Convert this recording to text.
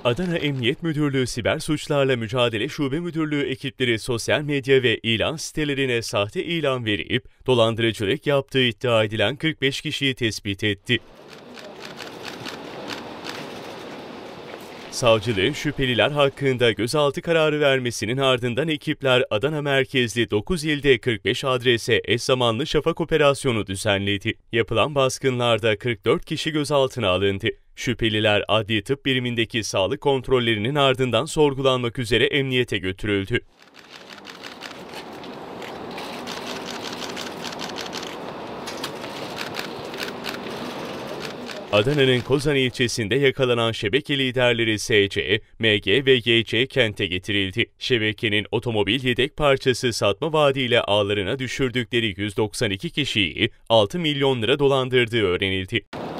Adana Emniyet Müdürlüğü Siber Suçlarla Mücadele Şube Müdürlüğü ekipleri sosyal medya ve ilan sitelerine sahte ilan verip dolandırıcılık yaptığı iddia edilen 45 kişiyi tespit etti. Savcılığın şüpheliler hakkında gözaltı kararı vermesinin ardından ekipler Adana merkezli 9 ilde 45 adrese eş zamanlı şafak operasyonu düzenledi. Yapılan baskınlarda 44 kişi gözaltına alındı. Şüpheliler adli tıp birimindeki sağlık kontrollerinin ardından sorgulanmak üzere emniyete götürüldü. Adana'nın Kozan ilçesinde yakalanan şebeke liderleri SC, MG ve YC kente getirildi. Şebekenin otomobil yedek parçası satma vaadiyle ağlarına düşürdükleri 192 kişiyi 6 milyon lira dolandırdığı öğrenildi.